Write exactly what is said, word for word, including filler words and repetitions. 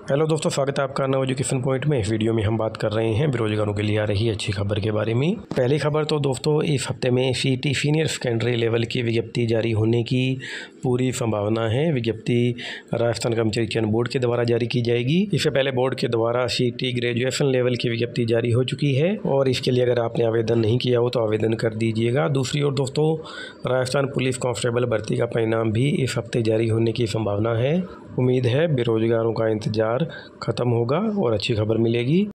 Hello दोस्तों, स्वागत है आपका नव एजुकेशन पॉइंट में। इस वीडियो में हम बात कर रहे हैं बेरोजगारों के लिए आ रही अच्छी खबर के बारे में। पहली खबर तो दोस्तों, इस हफ्ते में सीईटी सीनियर सेकेंडरी लेवल की विज्ञप्ति जारी होने की पूरी संभावना है। विज्ञप्ति राजस्थान कर्मचारी चयन बोर्ड के द्वारा जारी की जाएगी। इससे पहले बोर्ड के द्वारा सीईटी ग्रेजुएशन लेवल की विज्ञप्ति जारी हो चुकी है और इसके लिए अगर आपने आवेदन नहीं किया हो तो आवेदन कर दीजिएगा। दूसरी ओर दोस्तों, राजस्थान पुलिस कांस्टेबल भर्ती का परिणाम भी इस हफ्ते जारी होने की संभावना है। उम्मीद है बेरोजगारों का इंतजार खत्म होगा और अच्छी खबर मिलेगी।